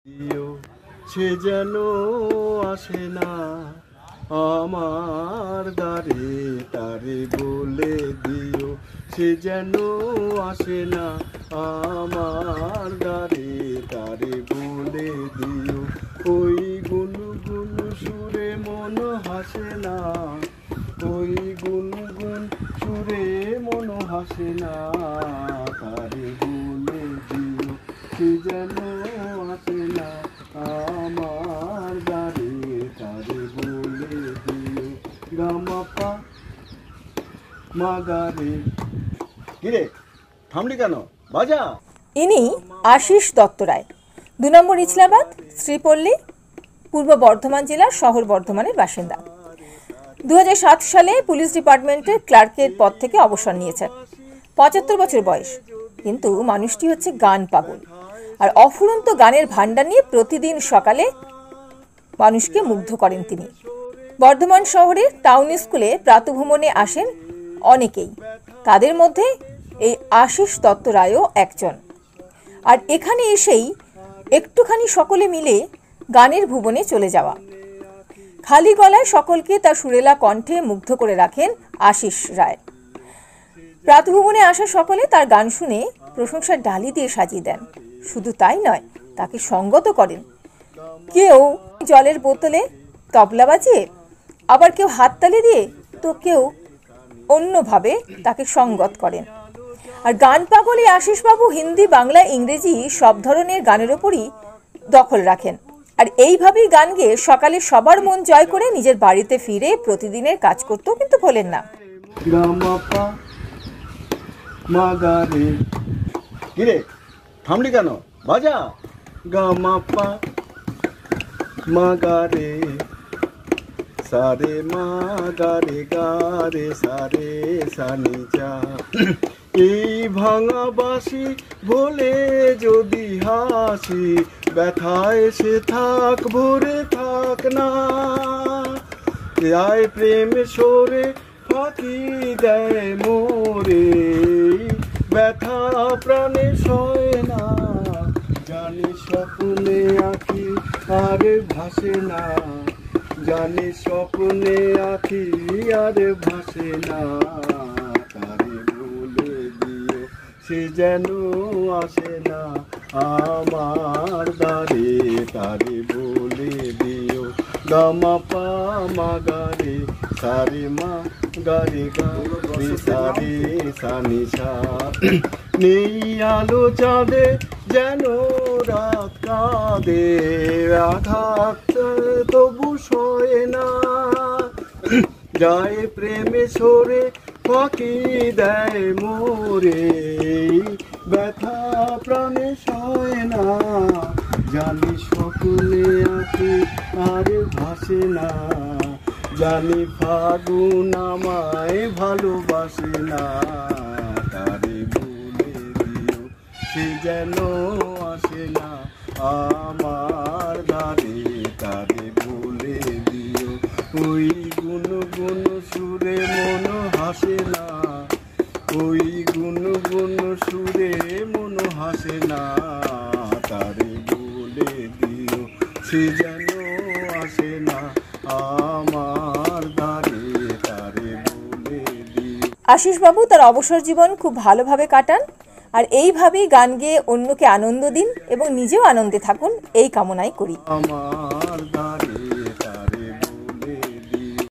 সে যেন আসে না আমার দ্বারে, তারে বলে দিও সে যেন আসে না আমার দ্বারে, তারে বলে দিও। ওই গুনগুন সুরে মন হাসে না, ওই গুনগুন সুরে মন হাসে না, তারে বলে দিও সে যেন আসে না আমার দ্বারে, তারে বলে দিও। গামাপা মাগারে। কিরে থামলি কেন, বাজা। ইনি আশিস দত্ত রায়, 2 নম্বর ইছলাবাদ, শ্রীপল্লী, পূর্ব বর্ধমান জেলার শহর বর্ধমানের বাসিন্দা। 2007 সালে পুলিশ ডিপার্টমেন্টের ক্লার্কের পদ থেকে অবসর নিয়েছেন। 75 বছর বয়স, কিন্তু মানুষটি হচ্ছে গান পাগল আর অফুরন্ত গানের ভান্ডার নিয়ে প্রতিদিন সকালে মানুষকে মুগ্ধ করেন তিনি। বর্ধমান শহরের টাউন স্কুলে প্রাতঃভ্রমণে আসেন অনেকেই, তাদের মধ্যে এই আশিস দত্ত রায়ও একজন। আর এখানে এসেই একটুখানি সকলে মিলে গানের ভুবনে চলে যাওয়া। খালি গলায় সকলকে তার সুরেলা কণ্ঠে মুগ্ধ করে রাখেন আশিস রায়। প্রাতঃভ্রমণে আসা সকলে তার গান শুনে প্রশংসার ডালি দিয়ে সাজিয়ে দেন। শুধু তাই নয়, তাকে সঙ্গত করেন। কেউ জলের বোতলে তবলা বাজিয়ে, আবার কেউ হাততালি দিয়ে, তো কেউ অন্যভাবে তাকে সঙ্গত করেন। আর গান পাগল এই আশিসবাবু হিন্দি, বাংলা, ইংরেজি সব ধরনের গানের ওপরই দখল রাখেন। আর এইভাবেই গান গেয়ে সকালে সবার মন জয় করে নিজের বাড়িতে ফিরে প্রতিদিনের কাজ করতেও কিন্তু ভোলেন না। কিরে থামলি কেন, বাজা। গামাপা মাগারে সারে মাগারে গারে সারে সানি যা। এই ভাঙা বাসি বলে যদি হাসি, ব্যথায় সে থাক ভরে থাক না। আয় প্রেম সরে ফাঁকি দেয় মোরে, ব্যথা প্রাণে সয় না। জানি স্বপ্নে আঁকি আর ভাসে না, জানি স্বপ্নে আঁকি আর ভাসে না, তারে বলে দিও সে যেন আসে না আমার দ্বারে, তারে বলে দিও। গামাপা মাগারে সারে মা গারে গারে সারে সানি সা। নেই আলো চাঁদে যেন রাত কাঁদে, আঘাত তবু সয় না। যায় প্রেমে সরে ফাঁকি দেয় মোরে, ব্যথা প্রাণে সয় না। জানি স্বপ্নে আঁকি আর ভাসে না, জানি ফাগুন আমায় ভালোবাসে না, তারে বলে দিও সে যেন আসে না আমার দ্বারে, তারে বলে দিও। ওই গুনগুন সুরে মন হাসে না, ওই গুনগুন সুরে মন হাসে না, তারে বলে দিও সে যেন আসে না আমার দ্বারে, তারে বলে দিও। আশিসবাবু তার অবসর জীবন খুব ভালোভাবে কাটান, আর এইভাবেই গান গেয়ে অন্যকে আনন্দ দিন এবং নিজেও আনন্দে থাকুন, এই কামনাই করি। আমার